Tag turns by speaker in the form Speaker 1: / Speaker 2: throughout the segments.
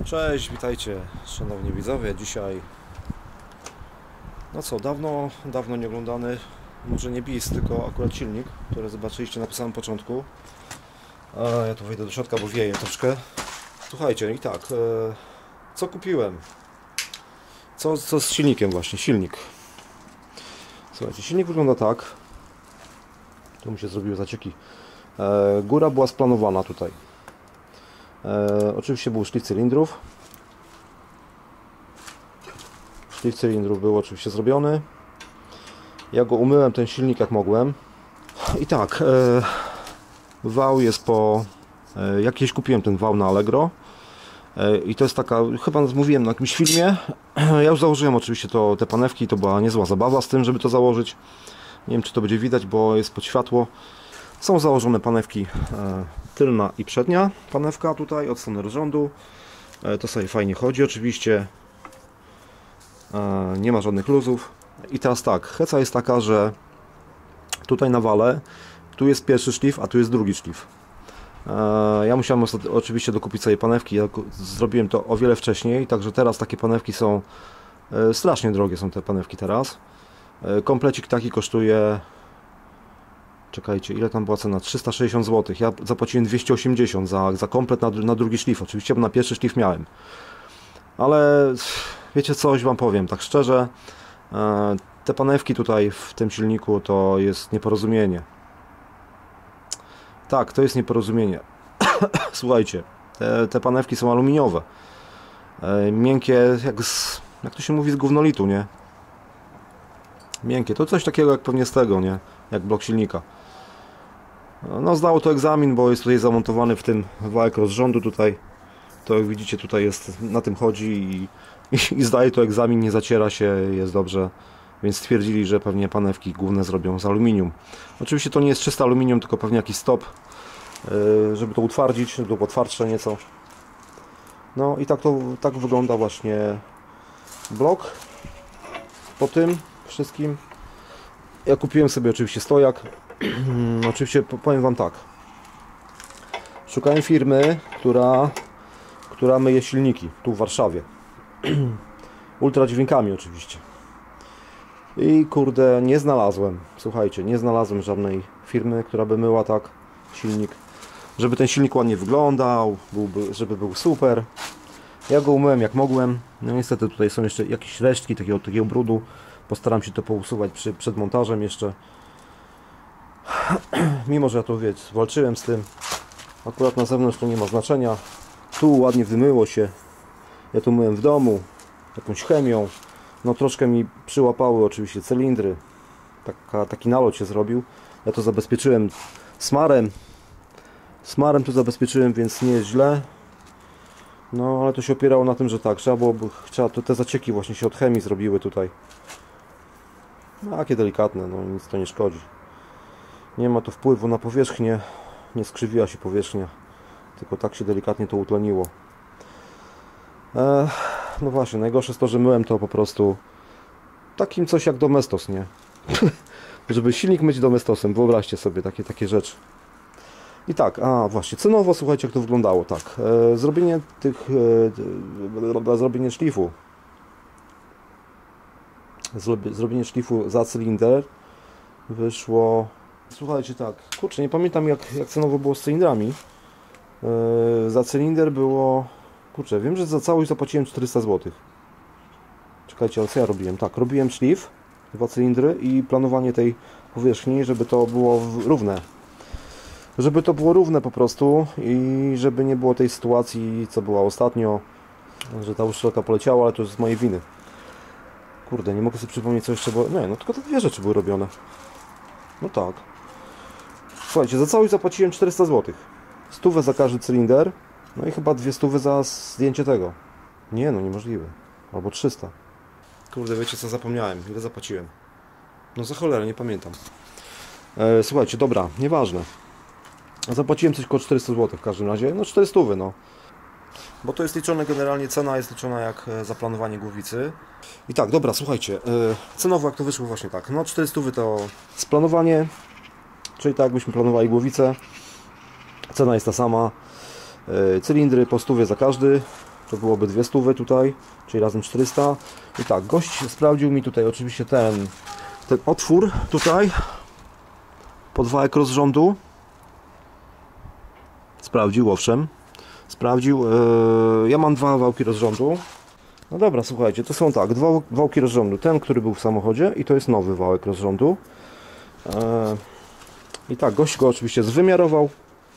Speaker 1: Cześć, witajcie szanowni widzowie. Dzisiaj, no co, dawno nie oglądany, może nie bis, tylko akurat silnik, który zobaczyliście na samym początku. Ja tu wejdę do środka, bo wieje troszkę. Słuchajcie, i tak, co kupiłem? Co z silnikiem właśnie, silnik. Słuchajcie, silnik wygląda tak. Tu mi się zrobiły zacieki. Góra była splanowana tutaj. Oczywiście był szlif cylindrów. Szlif cylindrów był oczywiście zrobiony. Ja go umyłem, ten silnik, jak mogłem. I tak, wał jest po... Jakiś kupiłem ten wał na Allegro. I to jest taka, chyba mówiłem na jakimś filmie. Ja już założyłem oczywiście te panewki. To była niezła zabawa z tym, żeby to założyć. Nie wiem, czy to będzie widać, bo jest pod światło. Są założone panewki, tylna i przednia panewka tutaj od strony rozrządu. To sobie fajnie chodzi oczywiście. Nie ma żadnych luzów. I teraz tak, heca jest taka, że tutaj na wale tu jest pierwszy szlif, a tu jest drugi szlif. Ja musiałem oczywiście dokupić sobie panewki. Ja zrobiłem to o wiele wcześniej, także teraz takie panewki są strasznie drogie, są te panewki teraz. Komplecik taki kosztuje, czekajcie, ile tam była cena? 360 zł. Ja zapłaciłem 280 za komplet na drugi szlif. Oczywiście na pierwszy szlif miałem. Ale wiecie, coś wam powiem, tak szczerze, te panewki tutaj w tym silniku to jest nieporozumienie. Tak, to jest nieporozumienie. Słuchajcie, te panewki są aluminiowe. Miękkie, jak to się mówi, z gównolitu, nie? Miękkie, to coś takiego jak pewnie z tego, nie? Jak blok silnika. No, zdało to egzamin, bo jest tutaj zamontowany w tym wałek rozrządu tutaj. To jak widzicie, tutaj jest, na tym chodzi i zdaje to egzamin, nie zaciera się, jest dobrze. Więc stwierdzili, że pewnie panewki główne zrobią z aluminium. Oczywiście to nie jest czyste aluminium, tylko pewnie jakiś stop, żeby to utwardzić, żeby było twardsze nieco. No i tak wygląda właśnie blok po tym wszystkim. Ja kupiłem sobie oczywiście stojak. Oczywiście powiem wam tak. Szukałem firmy, która myje silniki tu w Warszawie. Ultradźwiękami oczywiście. I kurde, nie znalazłem. Słuchajcie, nie znalazłem żadnej firmy, która by myła tak silnik. Żeby ten silnik ładnie wyglądał, żeby był super. Ja go umyłem jak mogłem. No niestety tutaj są jeszcze jakieś resztki takiego brudu. Postaram się to pousuwać przed montażem jeszcze. Mimo że ja to walczyłem z tym. Akurat na zewnątrz to nie ma znaczenia. Tu ładnie wymyło się. Ja to myłem w domu. Jakąś chemią. No troszkę mi przyłapały oczywiście cylindry. Taki nalot się zrobił. Ja to zabezpieczyłem smarem. Smarem to zabezpieczyłem, więc nie jest źle. No ale to się opierało na tym, że tak, te zacieki właśnie się od chemii zrobiły tutaj. No, takie delikatne, no nic to nie szkodzi. Nie ma to wpływu na powierzchnię. Nie skrzywiła się powierzchnia. Tylko tak się delikatnie to utleniło. No właśnie, najgorsze jest to, że myłem to po prostu takim coś jak Domestos, nie? Żeby silnik myć Domestosem, wyobraźcie sobie takie rzeczy. I tak, właśnie, cenowo słuchajcie, jak to wyglądało, tak. Zrobienie szlifu. Zrobienie szlifu za cylinder wyszło... Słuchajcie, tak, kurczę, nie pamiętam jak cenowo było z cylindrami. Za cylinder było... Kurczę, wiem, że za całość zapłaciłem 400 zł. Czekajcie, ale co ja robiłem? Tak, robiłem szlif, 2 cylindry i planowanie tej powierzchni, żeby to było równe. Żeby to było równe po prostu i żeby nie było tej sytuacji, co była ostatnio, że ta uszczelka poleciała, ale to już z mojej winy. Kurde, nie mogę sobie przypomnieć, co jeszcze było. Nie, no tylko te 2 rzeczy były robione. No tak. Słuchajcie, za całość zapłaciłem 400 zł. 100 za każdy cylinder. No i chyba 200 za zdjęcie tego. Nie no, niemożliwe. Albo 300. Kurde, wiecie co, zapomniałem. Ile zapłaciłem? No za cholerę, nie pamiętam. Słuchajcie, dobra, nieważne. Zapłaciłem coś koło 400 zł w każdym razie. No 400, no. Bo to jest liczone generalnie, cena jest liczona jak zaplanowanie głowicy. I tak, dobra, słuchajcie. Cenowo jak to wyszło właśnie tak. No 400 to splanowanie. Czyli tak jakbyśmy planowali głowicę. Cena jest ta sama. Cylindry po 100 za każdy. to byłoby 200 tutaj, czyli razem 400. I tak, gość sprawdził mi tutaj oczywiście ten otwór tutaj, podwałek rozrządu. Sprawdził, owszem. Sprawdził. Ja mam 2 wałki rozrządu. No dobra, słuchajcie, to są tak, 2 wałki rozrządu. Ten, który był w samochodzie i to jest nowy wałek rozrządu. I tak, gość go oczywiście zwymiarował.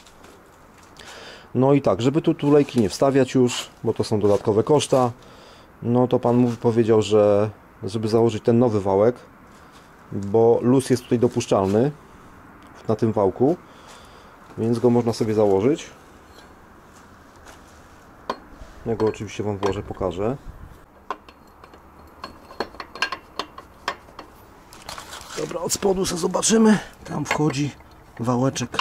Speaker 1: No i tak, żeby tu tulejki nie wstawiać już, bo to są dodatkowe koszta, no to pan powiedział, że żeby założyć ten nowy wałek, bo luz jest tutaj dopuszczalny na tym wałku, więc go można sobie założyć. Ja go oczywiście wam włożę, pokażę. Dobra, od spodu sobie zobaczymy. Tam wchodzi wałeczek.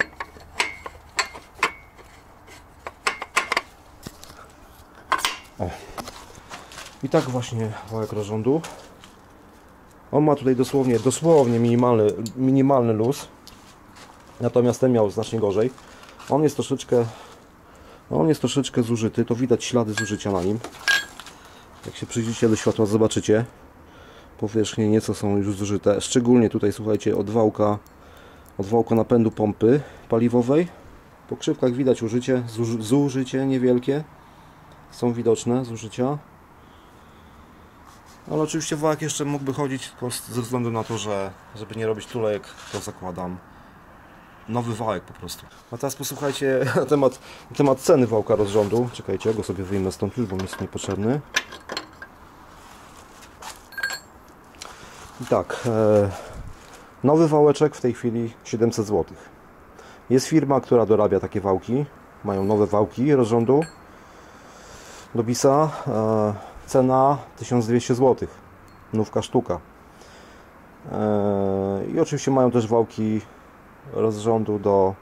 Speaker 1: O. I tak właśnie wałek rozrządu. On ma tutaj dosłownie minimalny luz. Natomiast ten miał znacznie gorzej. On jest troszeczkę zużyty. To widać ślady zużycia na nim. Jak się przyjrzycie do światła, zobaczycie. Powierzchnie nieco są już zużyte. Szczególnie tutaj, słuchajcie, od wałka napędu pompy paliwowej. Po krzywkach widać zużycie niewielkie. Są widoczne zużycia. Ale oczywiście wałek jeszcze mógłby chodzić, tylko ze względu na to, że żeby nie robić tulejek, to zakładam nowy wałek po prostu. A teraz posłuchajcie na temat ceny wałka rozrządu. Czekajcie, ja go sobie wyjmę stąd już, bo mi jest niepotrzebny. I tak, nowy wałeczek w tej chwili 700 zł. Jest firma, która dorabia takie wałki. Mają nowe wałki rozrządu do BIS-a. Cena 1200 zł. Nówka sztuka. I oczywiście mają też wałki rozrządu do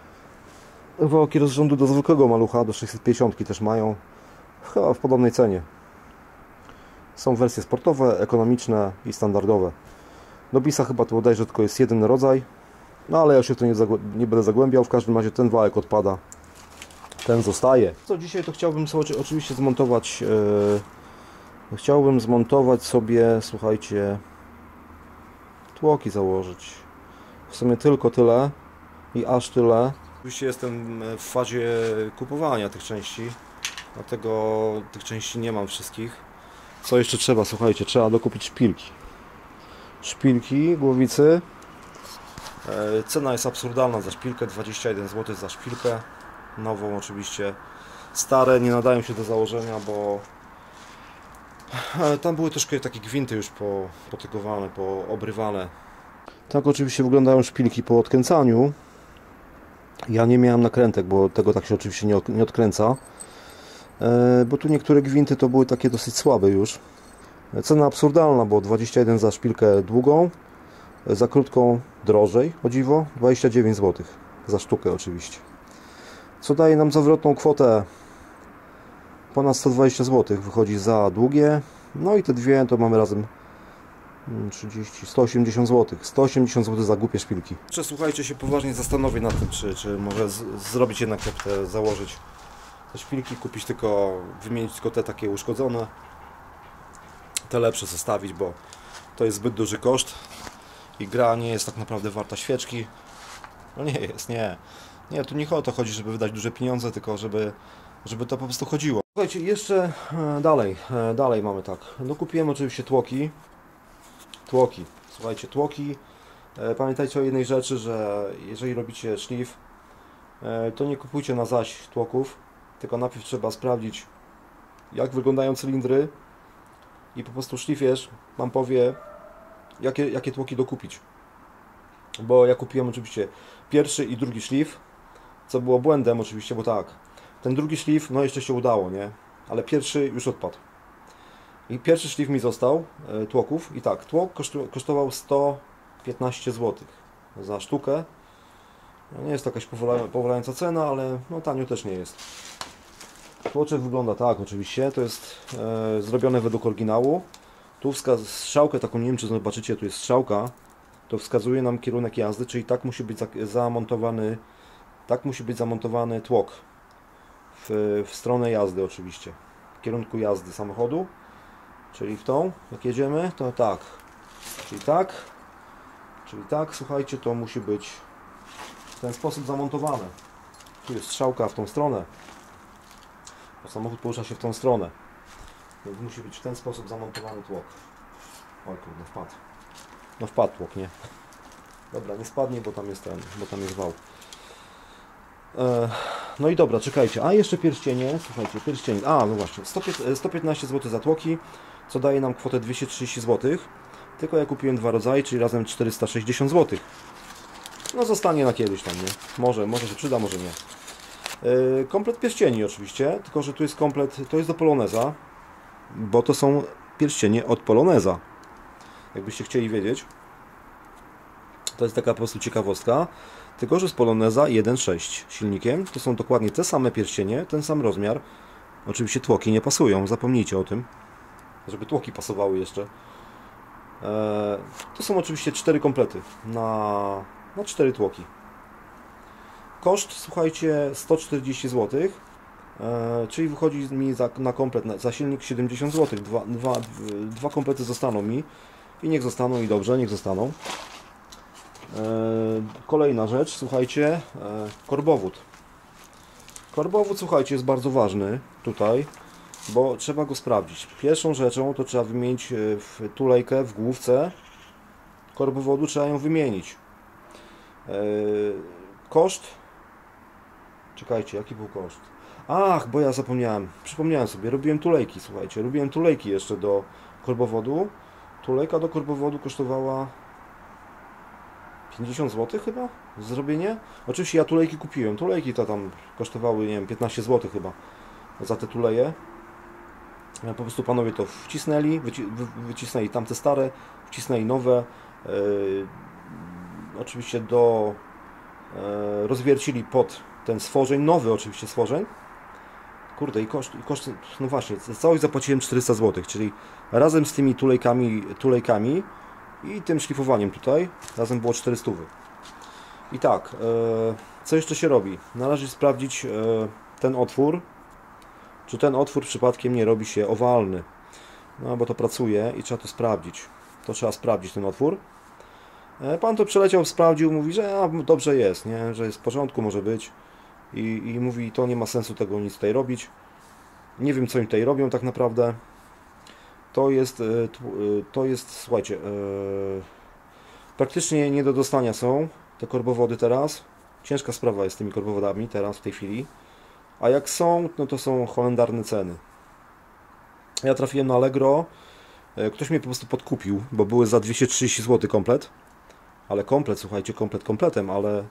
Speaker 1: zwykłego malucha, do 650 też mają. Chyba w podobnej cenie. Są wersje sportowe, ekonomiczne i standardowe. Do BIS-a chyba to bodajże tylko jest jeden rodzaj. No ale ja się w to nie będę zagłębiał. W każdym razie ten wałek odpada. Ten zostaje. Co dzisiaj to chciałbym sobie oczywiście zmontować. Chciałbym zmontować sobie, słuchajcie, tłoki założyć. W sumie tylko tyle i aż tyle. Oczywiście jestem w fazie kupowania tych części. Dlatego tych części nie mam wszystkich. Co jeszcze trzeba? Słuchajcie, trzeba dokupić szpilki. Szpilki, głowicy. Cena jest absurdalna za szpilkę, 21 zł za szpilkę. Nową oczywiście. Stare nie nadają się do założenia, bo tam były troszkę takie gwinty już potygowane, poobrywane. Tak oczywiście wyglądają szpilki po odkręcaniu. Ja nie miałem nakrętek, bo tego tak się oczywiście nie odkręca. Bo tu niektóre gwinty to były takie dosyć słabe już. Cena absurdalna, bo 21 za szpilkę długą, za krótką drożej, o dziwo, 29 zł. Za sztukę oczywiście. Co daje nam zawrotną kwotę ponad 120 zł. Wychodzi za długie. No i te dwie to mamy razem 180 zł. 180 zł za głupie szpilki. Jeszcze słuchajcie, się poważnie zastanowię nad tym, czy może zrobić jednak te założyć te szpilki, wymienić tylko te takie uszkodzone. Te lepsze zostawić, bo to jest zbyt duży koszt i gra nie jest tak naprawdę warta świeczki. No nie jest, nie. Nie, tu nie o to chodzi, żeby wydać duże pieniądze, tylko żeby to po prostu chodziło. Słuchajcie, jeszcze dalej mamy tak. Dokupiłem oczywiście tłoki. Słuchajcie, tłoki. Pamiętajcie o jednej rzeczy, że jeżeli robicie szlif, to nie kupujcie na zaś tłoków, tylko najpierw trzeba sprawdzić, jak wyglądają cylindry i po prostu szlifierz Wam powie, jakie tłoki dokupić. Bo ja kupiłem oczywiście pierwszy i drugi szlif, co było błędem oczywiście, bo tak, ten drugi szlif, no jeszcze się udało, nie? Ale pierwszy już odpadł. I pierwszy szlif mi został, tłoków, i tak, tłok kosztował 115 zł za sztukę. No nie jest to jakaś powalająca cena, ale no tanio też nie jest. Tłoczek wygląda tak oczywiście, to jest zrobione według oryginału. Tu strzałkę taką, nie wiem czy zobaczycie, tu jest strzałka, to wskazuje nam kierunek jazdy, czyli tak musi być zamontowany tłok. w stronę jazdy oczywiście, w kierunku jazdy samochodu, czyli w tą, jak jedziemy, to tak, czyli tak, słuchajcie, to musi być w ten sposób zamontowane. Tu jest strzałka w tą stronę, bo samochód porusza się w tą stronę, więc musi być w ten sposób zamontowany tłok. Oj kurde, wpadł. No wpadł tłok, nie? Dobra, nie spadnie, bo tam jest wał. No i dobra, czekajcie. A jeszcze pierścienie, słuchajcie, pierścienie. A, no właśnie, 115 zł za tłoki, co daje nam kwotę 230 zł. Tylko ja kupiłem dwa rodzaje, czyli razem 460 zł. No zostanie na kiedyś tam, nie? Może się przyda, może nie. Komplet pierścieni oczywiście, tylko że tu jest komplet, to jest do Poloneza, bo to są pierścienie od Poloneza. Jakbyście chcieli wiedzieć. To jest taka po prostu ciekawostka. Tylko że z Poloneza 1.6 silnikiem. To są dokładnie te same pierścienie, ten sam rozmiar. Oczywiście tłoki nie pasują, zapomnijcie o tym. Żeby tłoki pasowały jeszcze. To są oczywiście 4 komplety na 4 tłoki. Koszt, słuchajcie, 140 zł. Czyli wychodzi mi na komplet, za silnik 70 zł. Dwa komplety zostaną mi. I niech zostaną, i dobrze, niech zostaną. Kolejna rzecz, słuchajcie, korbowód. Korbowód, słuchajcie, jest bardzo ważny tutaj, bo trzeba go sprawdzić. Pierwszą rzeczą to trzeba wymienić w tulejkę, w główce korbowodu, trzeba ją wymienić. Koszt, czekajcie, jaki był koszt? Ach, bo ja zapomniałem, przypomniałem sobie, robiłem tulejki, słuchajcie, robiłem tulejki jeszcze do korbowodu. Tulejka do korbowodu kosztowała 50 zł chyba? Zrobienie? Oczywiście ja tulejki kupiłem. Tulejki to tam kosztowały, nie wiem, 15 zł chyba za te tuleje. Po prostu panowie to wcisnęli, wycisnęli tamte stare, wcisnęli nowe. Oczywiście rozwiercili pod ten stworzeń, nowy oczywiście stworzeń. Kurde, i koszt, no właśnie, za całość zapłaciłem 400 zł, czyli razem z tymi tulejkami i tym szlifowaniem tutaj, razem było 400. I tak, co jeszcze się robi? Należy sprawdzić ten otwór, czy ten otwór przypadkiem nie robi się owalny. No bo to pracuje i trzeba to sprawdzić. To trzeba sprawdzić ten otwór. Pan to przeleciał, sprawdził, mówi, że dobrze jest, nie? Że jest w porządku, może być. I mówi, to nie ma sensu tego nic tutaj robić. Nie wiem, co oni tutaj robią tak naprawdę. To jest, słuchajcie, praktycznie nie do dostania są te korbowody teraz. Ciężka sprawa jest z tymi korbowodami teraz, w tej chwili. A jak są, no to są holendarne ceny. Ja trafiłem na Allegro. Ktoś mnie po prostu podkupił, bo były za 230 zł komplet. Ale komplet, słuchajcie, kompletem, ale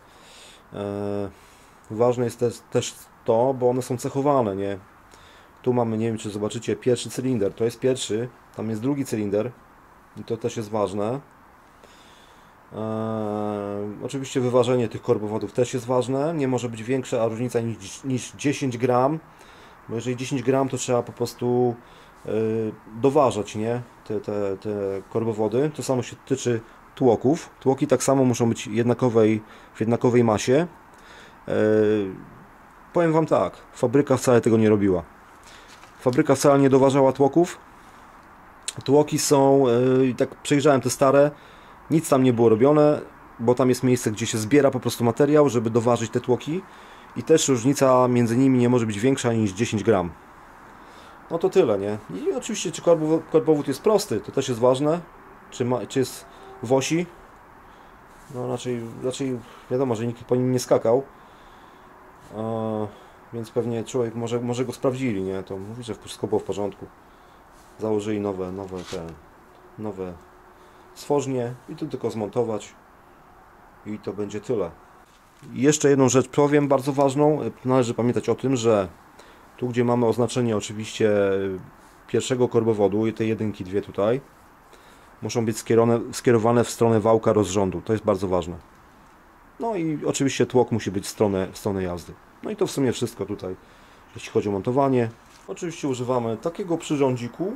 Speaker 1: ważne jest też to, bo one są cechowane, nie? Tu mamy, nie wiem czy zobaczycie, pierwszy cylinder, to jest pierwszy, tam jest drugi cylinder i to też jest ważne. Oczywiście wyważenie tych korbowodów też jest ważne, nie może być większa różnica niż 10 gram, bo jeżeli 10 gram to trzeba po prostu doważać, nie? Te korbowody. To samo się tyczy tłoków. Tłoki tak samo muszą być w jednakowej masie. Powiem Wam tak, fabryka wcale tego nie robiła. Fabryka wcale nie doważała tłoków. Tłoki są, tak przejrzałem te stare, nic tam nie było robione, bo tam jest miejsce, gdzie się zbiera po prostu materiał, żeby doważyć te tłoki. I też różnica między nimi nie może być większa niż 10 gram. No to tyle, nie? I oczywiście, czy korbowód jest prosty, to też jest ważne. Czy jest w osi? No raczej wiadomo, że nikt po nim nie skakał. Więc pewnie człowiek może go sprawdzili, nie? To mówi, że wszystko było w porządku. Założyli nowe stworznie i tu tylko zmontować i to będzie tyle. I jeszcze jedną rzecz powiem, bardzo ważną. Należy pamiętać o tym, że tu gdzie mamy oznaczenie oczywiście pierwszego korbowodu, tej jedynki, dwie tutaj, muszą być skierowane w stronę wałka rozrządu. To jest bardzo ważne. No i oczywiście tłok musi być w stronę jazdy. No i to w sumie wszystko tutaj, jeśli chodzi o montowanie. Oczywiście używamy takiego przyrządziku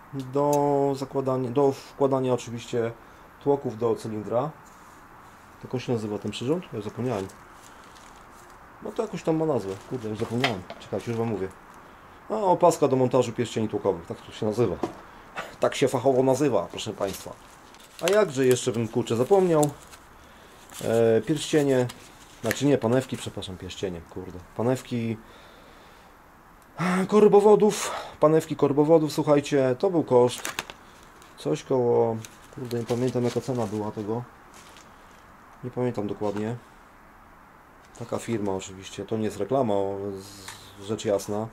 Speaker 1: do wkładania oczywiście tłoków do cylindra. Jak on się nazywa ten przyrząd? Ja zapomniałem. No to jakoś tam ma nazwę. Kurde, już zapomniałem. Czekajcie, już wam mówię. A, opaska do montażu pierścieni tłokowych. Tak to się nazywa. Tak się fachowo nazywa, proszę Państwa. A jakże jeszcze bym, kurczę, zapomniał. Pierścienie. Znaczy nie, panewki, przepraszam, pierścienie, kurde. Panewki korbowodów. Panewki korbowodów, słuchajcie, to był koszt. Coś koło... Kurde, nie pamiętam jaka cena była tego. Nie pamiętam dokładnie. Taka firma oczywiście, to nie jest reklama, rzecz jasna.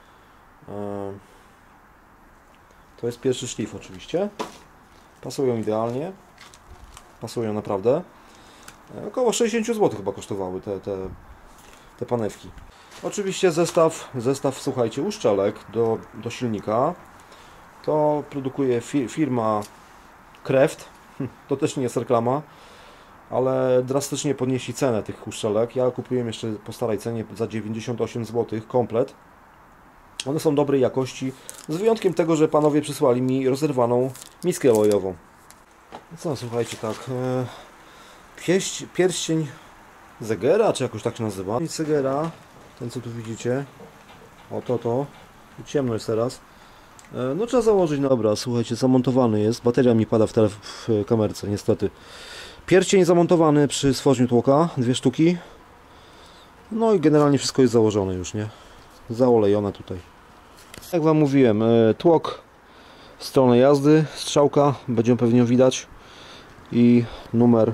Speaker 1: To jest pierwszy szlif oczywiście. Pasują idealnie. Pasują naprawdę. Około 60 zł chyba kosztowały te panewki. Oczywiście zestaw, słuchajcie, uszczelek do silnika. To produkuje firma Kreft. To też nie jest reklama, ale drastycznie podnieśli cenę tych uszczelek. Ja kupiłem jeszcze po starej cenie za 98 zł komplet. One są dobrej jakości, z wyjątkiem tego, że panowie przysłali mi rozerwaną miskę olejową. Co, słuchajcie, tak, pierścień Zegera, czy jakoś tak się nazywa. Zegera, ten co tu widzicie, o to, ciemno jest teraz. No trzeba założyć na obraz, słuchajcie, zamontowany jest, bateria mi pada w kamerce niestety. Pierścień zamontowany przy stworzeniu tłoka, 2 sztuki. No i generalnie wszystko jest założone już, nie? Zaolejone tutaj. Jak wam mówiłem, tłok w stronę jazdy, strzałka, będzie pewnie widać. I numer,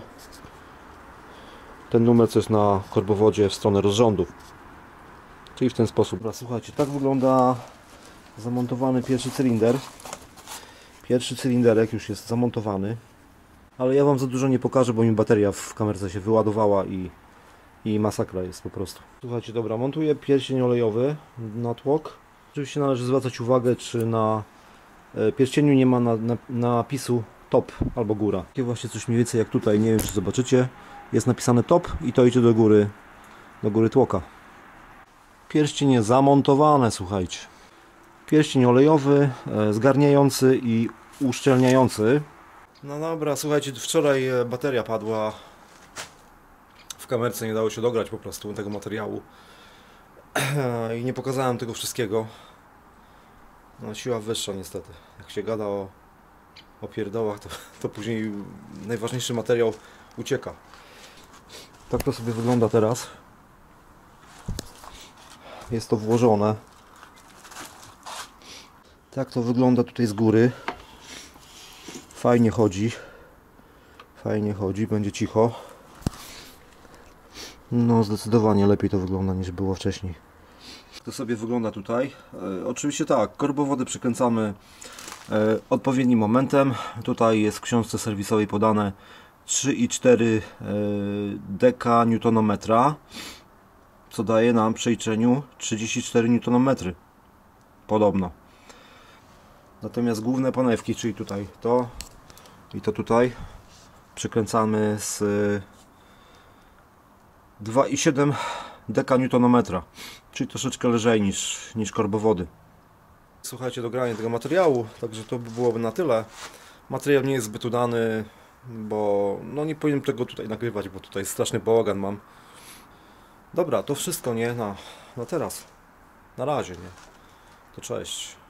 Speaker 1: ten numer co jest na korbowodzie w stronę rozrządu. Czyli w ten sposób. Dobra, słuchajcie, tak wygląda zamontowany pierwszy cylinder. Pierwszy cylinderek już jest zamontowany. Ale ja wam za dużo nie pokażę, bo mi bateria w kamerce się wyładowała i masakra jest po prostu. Słuchajcie, dobra, montuję pierścień olejowy na tłok. Oczywiście należy zwracać uwagę, czy na pierścieniu nie ma napisu top albo góra. Takie właśnie coś mniej więcej jak tutaj, nie wiem czy zobaczycie. Jest napisane top i to idzie do góry tłoka. Pierścienie zamontowane, słuchajcie. Pierścień olejowy, zgarniający i uszczelniający. No dobra, słuchajcie, wczoraj bateria padła. W kamerce nie dało się dograć po prostu tego materiału. I nie pokazałem tego wszystkiego. No siła wyższa niestety. Jak się gada o pierdołach, to później najważniejszy materiał ucieka. Tak to sobie wygląda teraz. Jest to włożone. Tak to wygląda tutaj z góry. Fajnie chodzi. Fajnie chodzi, będzie cicho. No zdecydowanie lepiej to wygląda niż było wcześniej. To sobie wygląda tutaj. Oczywiście tak, korbowody przykręcamy odpowiednim momentem. Tutaj jest w książce serwisowej podane 3,4 deka-Nm, co daje nam w przeliczeniu 34 Nm. Podobno. Natomiast główne panewki, czyli tutaj to i to tutaj, przykręcamy z 2,7 deka-Nm, czyli troszeczkę lżej niż korbowody. Słuchajcie, dogranie tego materiału, także to by byłoby na tyle. Materiał nie jest zbyt udany, bo no nie powinienem tego tutaj nagrywać, bo tutaj straszny bałagan mam. Dobra, to wszystko, nie? Na teraz. Na razie, nie? To cześć.